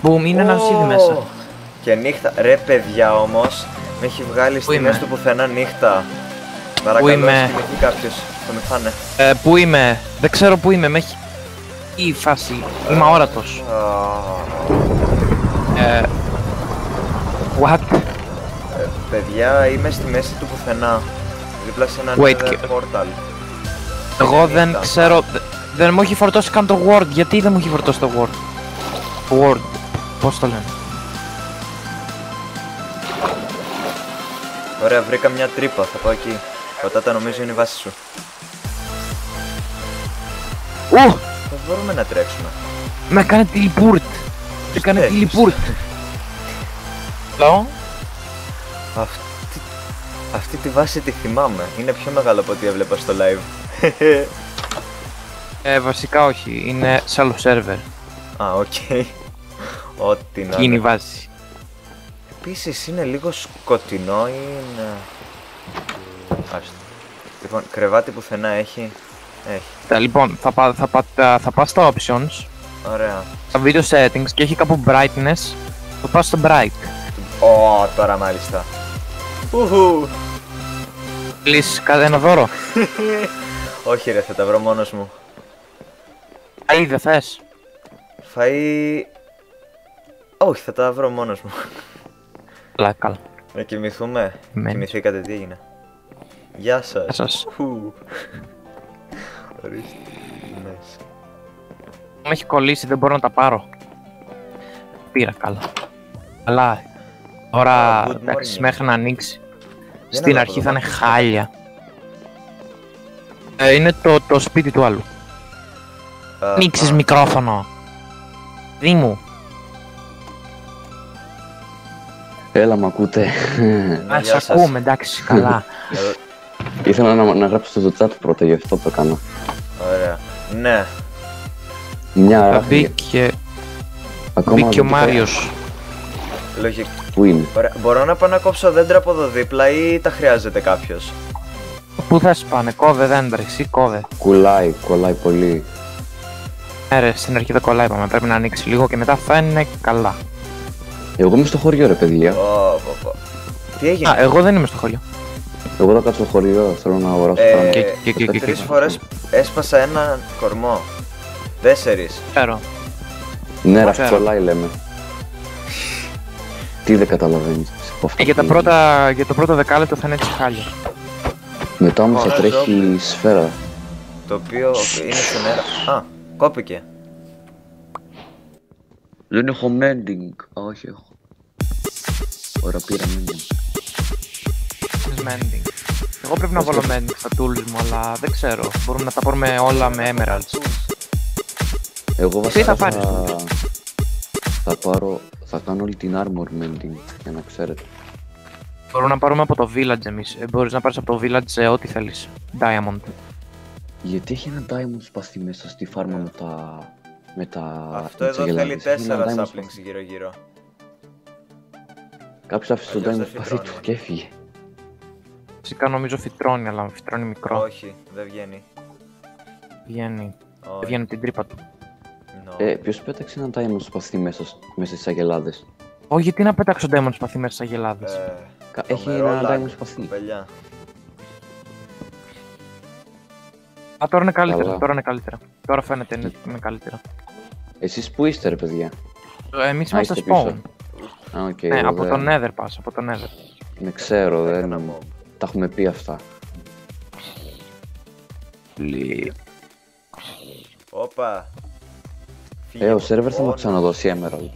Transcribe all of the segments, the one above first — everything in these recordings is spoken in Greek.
Μπουμ, είναι ένα ζύδι μέσα. Και νύχτα. Ρε παιδιά όμως, με έχει βγάλει στη μέση του πουθενά νύχτα. Παρακαλώ, σκηνηθεί κάποιος. Θα με φάνε. Πού είμαι, δεν ξέρω πού είμαι, με έχει... Η φάση, είμαι αόρατος. What? Παιδιά, είμαι στη μέση του πουθενά. Δίπλα σε έναν portal. Εγώ δεν ξέρω, δεν μου έχει φορτώσει καν το Word. Γιατί δεν μου έχει φορτώσει το Word? Word, πώς το λένε? Ωραία, βρήκα μια τρύπα, θα πάω εκεί. Πατάτα νομίζω είναι η βάση σου. Δεν μπορούμε να τρέξουμε. Με έκανε teleport. Με έκανε teleport. Λάω. Αυτή τη βάση τη θυμάμαι. Είναι πιο μεγάλο από ό,τι έβλεπα στο live. Βασικά όχι. Είναι shallow server. Α, οκ. Ό,τι να είναι η βάση. Επίσης είναι λίγο σκοτεινό ή είναι... Λοιπόν, κρεβάτι πουθενά έχει. Λοιπόν, θα πας στα options. Ωραία. Στα video settings και έχει κάπου brightness. Θα πας στο bright. Τώρα μάλιστα. Θέλεις ένα δώρο? Όχι ρε, θα τα βρω μόνος μου. Φαΐ δεν θες? Φαΐ... Όχι, θα τα βρω μόνος μου. Καλά. Να κοιμηθούμε. Κοιμηθήκατε, τι έγινε? Γεια σας. Γεια σας. Ορίστε. Nice. Με έχει κολλήσει, δεν μπορώ να τα πάρω. Πήρα καλά. Αλλά τώρα εντάξει, μέχρι να ανοίξει. Στην αρχή θα είναι χάλια. Είναι το σπίτι του άλλου. Ανοίξεις μικρόφωνο. Δί μου. Έλα, μ' ακούτε? Σ' ακούμε, εντάξει, καλά. Ήθελα να γράψω στο chat πρώτα, γι' αυτό το έκανα. Ωραία. Ναι. Μια μπήκε ο Μάριος. Λογικό. Πού είναι? Μπορώ να πάω να κόψω δέντρα από εδώ δίπλα ή τα χρειάζεται κάποιος? Πού θες πάνε, κόβε δέντρα, εσύ κόβε. Κολλάει πολύ. Ρε, στην αρχή δεν κολλάει, πάμε, πρέπει να ανοίξει λίγο και μετά θα είναι καλά. Εγώ είμαι στο χωριό ρε παιδιά. Τι έγινε? Εγώ δεν είμαι στο χωριό. Εγώ θα κάτσω στο χωριό, θέλω να αγοράσω πράγματα. 3 φορές έσπασα ένα κορμό. 4. Ξέρω. Ναι, ραφτσολάει λέμε. Τι δεν καταλαβαίνεις από αυτό? Για το πρώτο δεκάλεπτο θα είναι έτσι χάλια. Μετά όμως θα τρέχει σφαίρα. Το οποίο είναι στην αέρα. Κόπηκε. Δεν έχω mending. Όχι έχω. Ωραία, πήρα mending. Εγώ πρέπει να βάλω mending στα tools μου, αλλά δεν ξέρω. Μπορούμε να τα πάρουμε όλα με emeralds. Εγώ βασικά θα κάνω όλη την armor mending, για να ξέρετε. Μπορούμε να πάρουμε από το village εμείς. Μπορείς να πάρεις από το village ό,τι θέλεις. Diamond. Γιατί έχει ένα diamond σπαθί μέσα στη φάρμα με τα... Αυτό εδώ θέλει 4 saplings γύρω γύρω. Κάποιος άφησε το diamond σπαθί του και έφυγε. Φυσικά νομίζω φυτρώνει, αλλά φυτρώνει μικρό. Όχι, δεν βγαίνει. Βγαίνει. Δεν βγαίνει την τρύπα του. Ποιος πέταξε ένα diamond σπαθί μέσα στις αγελάδες? Όχι, γιατί να πέταξω diamond σπαθί μέσα στις αγελάδες? Έχει ένα diamond σπαθί. Τώρα είναι καλύτερα, τώρα φαίνεται είναι καλύτερα. Εσείς που είστε ρε παιδιά? Εμείς είμαστε spawn. Ναι, από το nether πας, από το nether. Ναι, ξέρω, τα έχουμε πει αυτά. Όπα. Ο server θα μου ξαναδώσει emerald.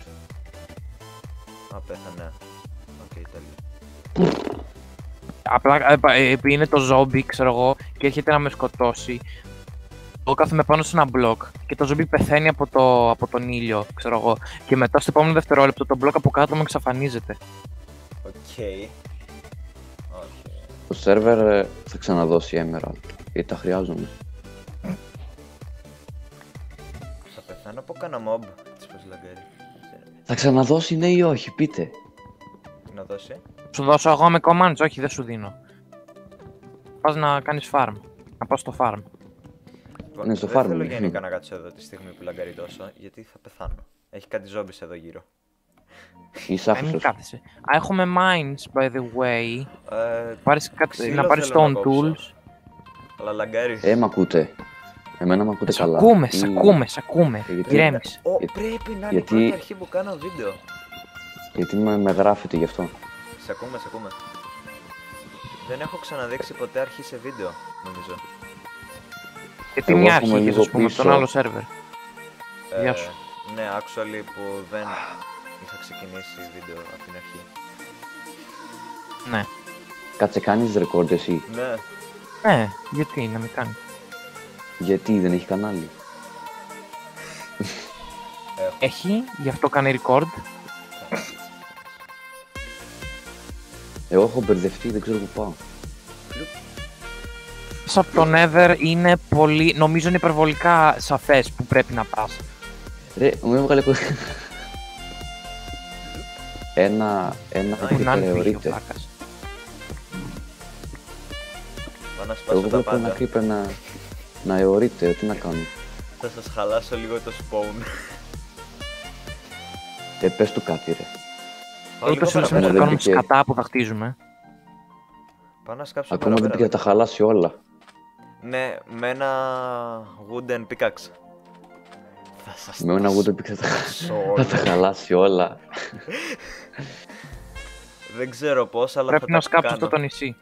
Πέθανε. Οκ, τέλειο. Απλά είναι το zombie, ξέρω εγώ, και έρχεται να με σκοτώσει. Εγώ κάθομαι πάνω σε ένα μπλοκ και το zombie πεθαίνει από τον ήλιο, ξέρω εγώ. Και μετά στο επόμενο δευτερόλεπτο το μπλοκ από κάτω μου εξαφανίζεται. Οκ. Το server θα ξαναδώσει emerald, γιατί τα χρειάζομαι. Θα πεθάνω από κάνα mob, της πως λαγκάρει. Θα ξαναδώσει ναι ή όχι, πείτε. Τι να δώσει? Σου δώσω εγώ με commands, όχι δεν σου δίνω. Πας να κάνεις farm, να πας στο farm. Λοιπόν, ναι, στο δεν farm. θέλω γενικά να κάτσω εδώ τη στιγμή που λαγκάρει τόσο, γιατί θα πεθάνω. Έχει κάτι zombies εδώ γύρω. Είσαι μην άφησος. κάθεσαι. Α, έχουμε mines, by the way. Ξύλο Να πάρεις θέλω να stone κόψω. tools. Αλλά λαγκάρεις. Μ' ακούτε. Εμένα μ' ακούτε Σ' καλά. ακούμε, Ή- σ' ακούμε, σ' ακούμε. Γιατί- Ηρέμησε. Πρέπει να είναι η γιατί- πρώτη αρχή που κάνω βίντεο. Γιατί με γράφετε γι' αυτό. Σε ακούμε, σε ακούμε. Δεν έχω ξαναδείξει ποτέ αρχή σε βίντεο, νομίζω. Γιατί Εγώ μια έρχομαι αρχή είχες, λίγο ας πούμε, από τον πίσω. άλλο σερβερ. Γεια σου. Ναι, actually που δεν είχα ξεκινήσει βίντεο από την αρχή. Ναι. Κάτσε, κάνεις record εσύ. Ναι, Ναι, γιατί να μην κάνει. Γιατί δεν έχει κανάλι. Έχει, γι' αυτό κάνει record. Εγώ έχω μπερδευτεί, δεν ξέρω που πάω. Μέσα από το Nether είναι πολύ, νομίζω είναι υπερβολικά σαφές που πρέπει να πας. Ρε, μου έβγαλε ένα Που να είναι πήγε ο θεωρείται. πλάκας. πάω να σπάσω Εγώ τα βλέπω ένα πάντα. creeper να αιωρείται, τι να κάνω. Θα σας χαλάσω λίγο το spawn. Πες του κάτι ρε. Πάω λίγο Ούτως ή άλλως εμείς παραπέρα. θα δεν κάνουμε μπήκε. σκατά που θα χτίζουμε. Πάω να σκάψω Ακόμα δεν πήγα, παραπέρα. τα χαλάσει όλα. Ναι, με ένα wooden pickaxe. Θα σας Με ένα τα wooden pickaxe σπάσω θα τα όλα. χαλάσει όλα. Δεν ξέρω πώς, αλλά Πρέπει θα να τα σκάψεις κάνω. αυτό το νησί.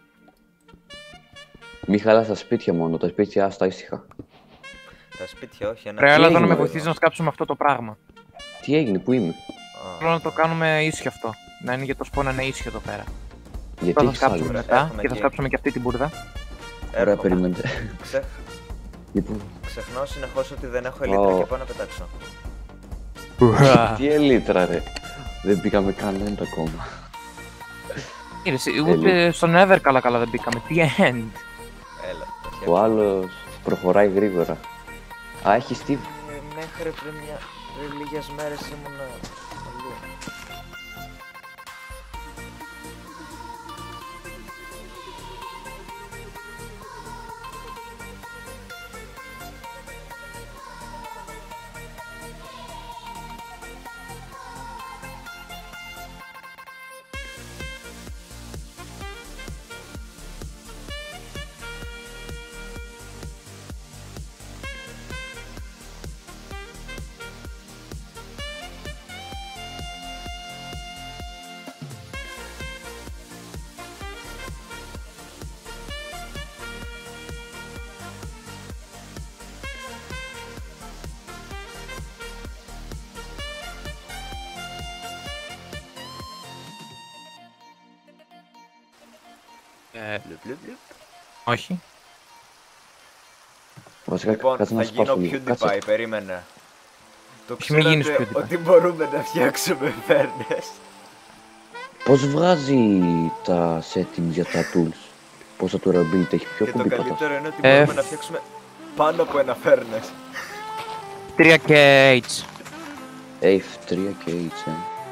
Μη χαλάς τα σπίτια μόνο, τα σπίτια άστα ήσυχα. Τα σπίτια, όχι ένα. Ρε, έλα εδώ να έγινε, με εδώ? βοηθήσεις να σκάψουμε αυτό το πράγμα. Τι έγινε, πού είμαι, Α, Θέλω να το κάνουμε ίσιο αυτό. Να είναι για το spawn να είναι ίσιο εδώ πέρα. γιατί Τώρα θα έχεις άλλο. σκάψουμε Έχουμε μετά και θα εκεί. σκάψουμε και αυτή την μπουρδα. Ωραία, έρχομαι. περιμένετε. Λοιπόν, Ξεχνάω συνεχώς ότι δεν έχω ελίτρα και πάω να πετάξω. τι ελίτρα ρε. Δεν πήγαμε καν end ακόμα. Ούτε στο Nether καλά δεν μπήκαμε. Τι end. Έλα, τα Ο χέρια. άλλος προχωράει γρήγορα. Α, έχει Steve. Μέχρι πριν λίγες μέρες ήμουνα αλλού. Λουπ, λουπ, λουπ. Όχι. Βασικά, Λοιπόν, κάτσε θα να γίνω σπάσω λίγο. Κάτσε. PewDiePie, περίμενε. Το Όχι, μην γίνεις ξέρετε PewDiePie. ότι μπορούμε να φτιάξουμε φέρνες. Πώς βγάζει τα settings για τα tools. Πώς θα το rebuild, έχει πιο Και το κουμπί πατάς. καλύτερο είναι ότι μπορούμε να φτιάξουμε πάνω από ένα φέρνες. 3 και H. F3 και H,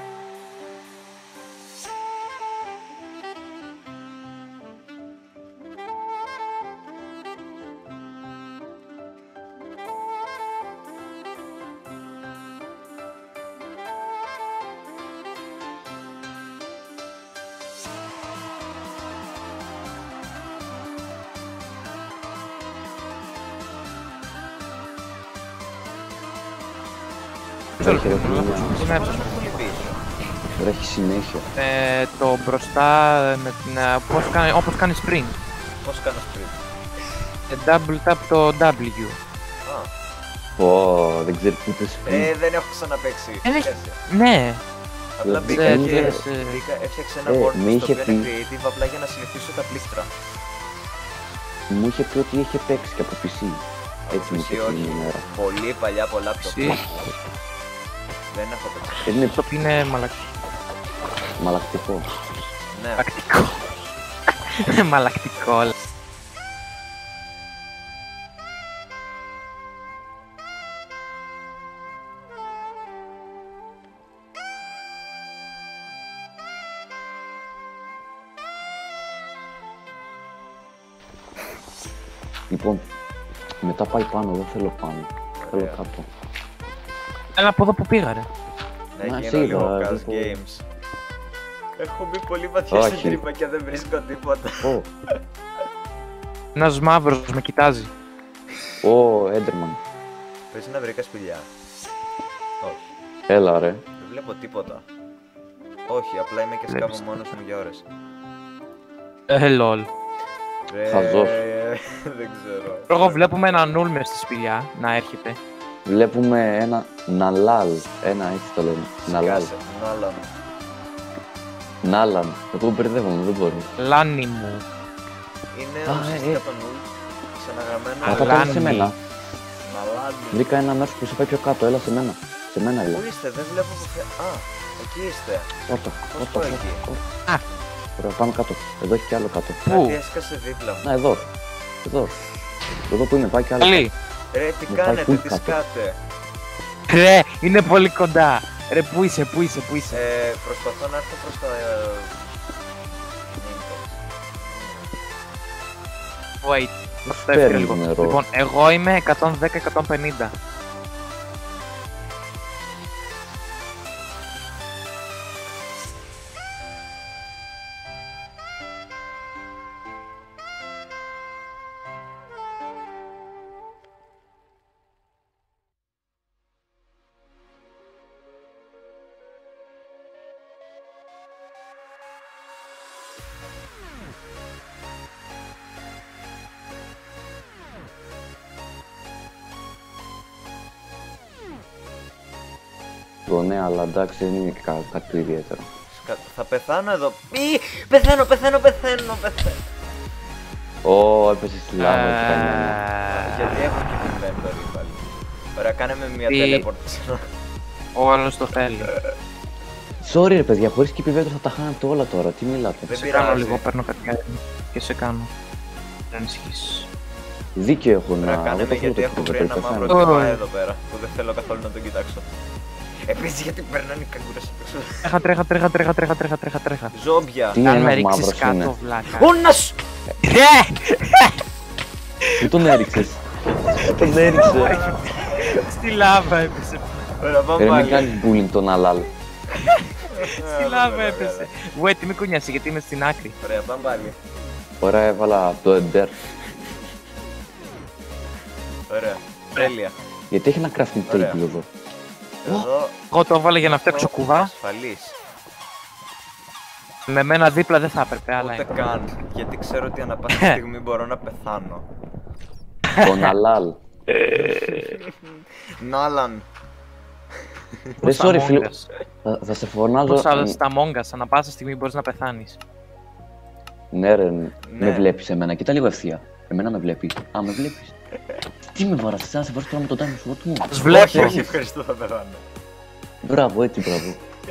Ξέρω Έχει τι ρε είναι, φίλε, αλλά είμαι έψαχνα. τώρα έχει συνέχεια. Το μπροστά με την. Όπως κάνει sprint. Πώς κάνω sprint. Double tap το W. Α, Πω, δεν ξέρω τι είπες πριν. δεν έχω ξαναπαίξει. έχει- Σχέση. Ναι, Απλά Δεν μπήκα και ξέρεις, έφτιαξα ένα με board στο είχε οποίο είναι πει. creative απλά για να συνηθίσω τα πλήκτρα. Μου είχε πει ότι είχε παίξει και από PC. Έτσι μου PC είχε πει όχι. μια μέρα. Πολύ παλιά από laptop. Εσύ. Δεν έχω παίξει. Είναι το είναι μαλακτικό. Ναι, μαλακτικό. Μαλακτικό. Λοιπόν, μετά πάει πάνω, δεν θέλω πάνω. Θέλω Ωραία. κάτω. Έλα από εδώ που πήγα ρε. να Μα, γίνω σίγουρα, λίγο δεν Cast το- Games. Έχω μπει πολύ βαθιά στην τρύπα και δεν βρίσκω τίποτα. Ένας μαύρος με κοιτάζει. Ω, Έντερμαν. Πες να βρήκα σπηλιά. Όχι. Έλα ρε. Δεν βλέπω τίποτα. Όχι, απλά είμαι και σκάβω μόνος μου για ώρες. Λολ. Χαζός. Δεν ξέρω. Εγώ βλέπουμε ένα νουλ μες στη σπηλιά να έρχεται. Βλέπουμε ένα Ναλάλ. Ένα έτσι το λένε. Ναλάλ. Νάλαν. Νάλαν. Εγώ μπερδεύομαι, δεν μπορώ. Λάνι μου. Είναι ουσιαστικά το νουλ. Ξαναγραμμένο. Κατά σε μένα. Ναλάνι. Βρήκα ένα μέρος που σε πάει πιο κάτω, έλα σε μένα. Σε μένα έλα. Πού είστε, δεν βλέπω που. Α, εκεί είστε. Κάτω, Πώς κάτω, πάω εκεί? κάτω. Ωραία, πάμε κάτω. Εδώ έχει κι άλλο κάτω. Κάτι έσκασε δίπλα μου. Να, εδώ. Εδώ. Εδώ που είναι, πάει κι άλλο. Καλή. Ρε, τι Μου πάει κάνετε, full τι κάτω. σκάτε. Ρε, είναι πολύ κοντά. Ρε, πού είσαι, πού είσαι, πού είσαι. Προσπαθώ να έρθω προς τα... Wait. Πώς Το έφυγα παίρνεις λίγο. νερό? Λοιπόν, εγώ είμαι 110-150. Ναι, αλλά εντάξει δεν είναι και κάτι το ιδιαίτερο. Θα πεθάνω εδώ. Πεθαίνω. Ω, έπεσε στη λάβα και κανένα. Γιατί έχω και την πέμπτορη πάλι. Ωραία, κάνε με μια teleport. Ο άλλος το θέλει. Sorry ρε παιδιά, χωρίς και επιβέτρο θα τα χάνετε όλα τώρα, τι μιλάτε. Δεν Σε κάνω πειράζει. λίγο, παίρνω κάτι και σε κάνω. Δεν ανησυχείς. Δίκαιο έχω Ωραία, να... κάνε δεν με το θέλω γιατί το έχω βρει επιβέτρο, ένα μαύρο πεθάνω. τύπα εδώ πέρα που δεν θέλω καθόλου να τον κοιτάξω. Επίσης γιατί περνάνε οι καγκούρες απ' έξω. Τρέχα. Ζόμπια. Τι Αν με ένας ρίξεις μαύρος είναι. κάτω, βλάκα. Ούνας! Πού τον έριξες. Τον έριξε. Στη λάβα έπεσε. Ωραία, πάμε Ρε μην πάλι. κάνεις bullying τον Αλάλ. Στη λάβα έπεσε. Wait, μη κουνιάσαι γιατί είμαι στην άκρη. Ωραία, πάμε πάλι. Ωραία, έβαλα το Ender. Ωραία, τέλεια. Γιατί έχει ένα crafting Ωραία. table εδώ. Εδώ Εγώ το έβαλα για να φτιάξω κουβά. ασφαλής. Με μένα δίπλα δεν θα έπρεπε, αλλά Ούτε είναι. καν, γιατί ξέρω ότι ανά πάσα στιγμή μπορώ να πεθάνω. Τον Αλάλ. Νάλαν. Ρε Στα sorry φίλε, Among Us. θα σε φωνάζω. Πώς άλλα στα Among Us, ανά πάσα στιγμή μπορείς να πεθάνεις. Ναι ρε, Ναι. με βλέπεις εμένα, κοίτα λίγο ευθεία. Εμένα με βλέπεις. Α, με βλέπεις. Τι με βάρασες, να σε βάρεις τώρα με τον time slot μου. Τους βλέπω. Όχι, ευχαριστώ, θα πεθάνω. Μπράβο, έτσι μπράβο.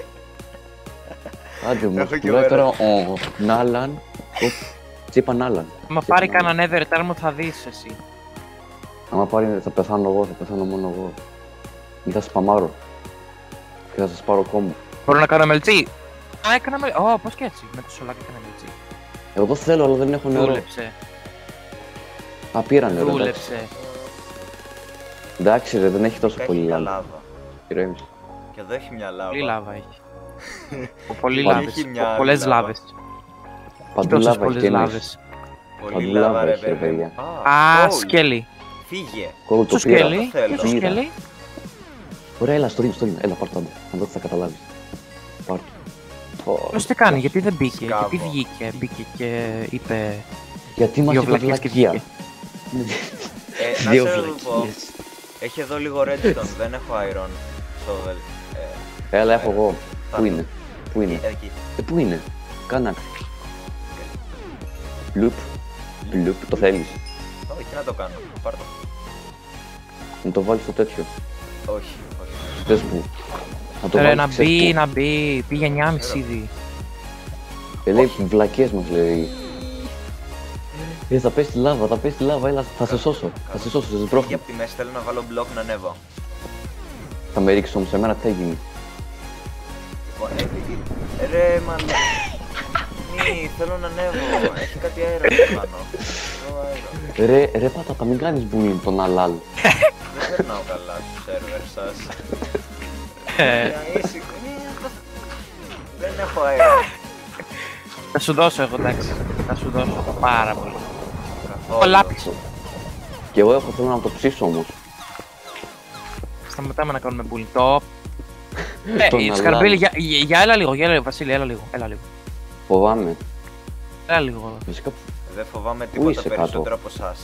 Άντε μου, Έχω και πουλάει μέρα. τώρα ο Νάλαν. Τι είπα Νάλαν. Άμα πάρει κανένα Nether Term θα δεις εσύ. Άμα πάρει θα πεθάνω εγώ, θα πεθάνω μόνο εγώ. Ή θα σπαμάρω. Και θα σας πάρω κόμμα. Μπορώ να κάνω MLG. Α, έκανα MLG. Ω, πώς και έτσι. Με το σολάκι έκανα MLG. Εγώ θέλω, αλλά δεν έχω νερό. Δούλεψε. Α, πήρα νερό, εντάξει. Δούλεψε. Εντάξει ρε, δεν έχει τόσο Έχει πολύ μια λάβα. λάβα. Ηρέμησε. Και εδώ έχει μια λάβα. Πολύ λάβα έχει. Πολύ Παντού λάβες. έχει μια άλλη Πολλές λάβα. λάβες. Παντού Τόσες λάβα έχει πολλές και εμείς. λάβες. Πολύ Παντού λάβα λάβα ρε έχει, ρε παιδί. παιδιά. Α, gold. σκέλι. Φύγε. Κόλλο το Σου πήρα. σκέλι. το θέλω. Σου σκέλι. Ωραία, έλα, στο ρίμ. Έλα, πάρ' το άντε. Να δω τι θα καταλάβεις. Πάρ' το. Πώς τι κάνει, γιατί δεν μπήκε, Σκάβο. γιατί μπήκε και είπε Γιατί μας δύο είπε βλακίες και βλακεία. βγήκε. Να Δύο σε πω. βλακίες. Έχει εδώ λίγο redstone, δεν έχω iron. Shovel. Έλα, έχω εγώ. θα Πού το- είναι. Πού είναι. Εκεί. Πού είναι. Κάνε άκρη. Μπλουπ. Μπλουπ. Το θέλεις. Όχι, να το κάνω. Πάρ' το. Να το βάλεις στο τέτοιο. Όχι, όχι. Πες μου. Να το Ρε, βάλεις να ξέρεις μπει, πού. να μπει, πήγε 9,5 ήδη. Λέει βλακίες μας λέει. Θα πέσει τη λάβα, θα πέσει τη λάβα, έλα, θα σε σώσω. Θα σε σώσω, σε Φύγε σμπρώχνω. από τη μέση, θέλω να βάλω μπλοκ να ανέβω. Θα με ρίξεις όμως εμένα, τι θα γίνει. Λοιπόν, ρε μαλάκα. Μη, θέλω να ανέβω. Έχει κάτι αέρα εδώ πάνω. Εδώ αέρα. Ρε πατάτα, μην κάνεις bullying τον Αλάλ. Δεν περνάω καλά στο σερβερ σας. Μια ήσυχο. Δεν έχω αέρα. Θα σου δώσω εγώ, εντάξει. Θα σου δώσω πάρα πολύ. Καθόλου. Ο λάπης. Και εγώ θέλω να το ψήσω όμως. Σταματάμε να κάνουμε bullying. Το. Τον Σκαρμπίλη, για έλα λίγο, Βασίλη, έλα λίγο. Φοβάμαι. Έλα λίγο. Φυσικά. Δεν φοβάμαι Πού τίποτα είσαι κάτω? περισσότερο από εσάς.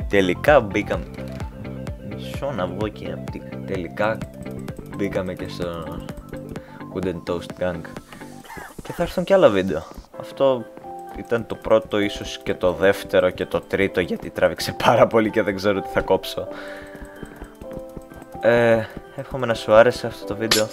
τελικά μπήκαμε. Μισό να βγω και τελικά μπήκαμε και στο Wooden Toast Gang. Και θα έρθουν και άλλα βίντεο. Αυτό ήταν το πρώτο, ίσως και το δεύτερο και το τρίτο, γιατί τράβηξε πάρα πολύ και δεν ξέρω τι θα κόψω. Εύχομαι να σου άρεσε αυτό το βίντεο.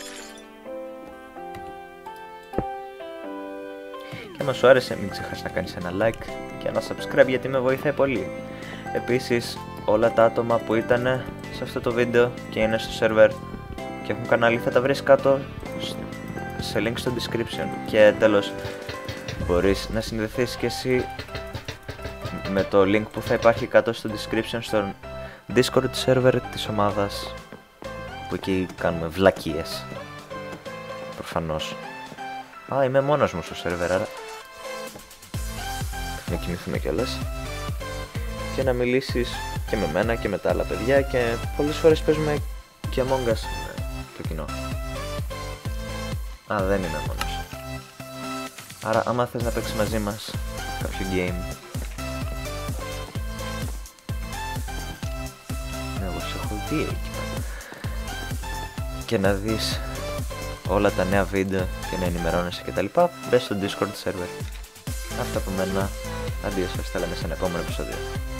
Και άμα σου άρεσε μην ξεχάσεις να κάνεις ένα like και ένα subscribe, γιατί με βοηθάει πολύ. Επίσης όλα τα άτομα που ήταν σε αυτό το βίντεο και είναι στο σερβερ και έχουν κανάλι θα τα βρεις κάτω σε link στο description. Και τέλος, μπορείς να συνδεθείς και εσύ με το link που θα υπάρχει κάτω στο description στον Discord server της ομάδας, που εκεί κάνουμε βλακίες. Προφανώς. Είμαι μόνος μου στο server, άρα να κοιμηθούμε κιόλας και να μιλήσεις και με μένα και με τα άλλα παιδιά, και πολλές φορές παίζουμε και Among Us το κοινό. Δεν είμαι μόνος. Άρα άμα θες να παίξεις μαζί μας κάποιο game, εγώ σε έχω δει εκεί πέρα, και να δεις όλα τα νέα βίντεο και να ενημερώνεσαι κτλ, μπες στο Discord server. Αυτά από μένα. Αντίο σας, τα λέμε σε ένα επόμενο επεισόδιο.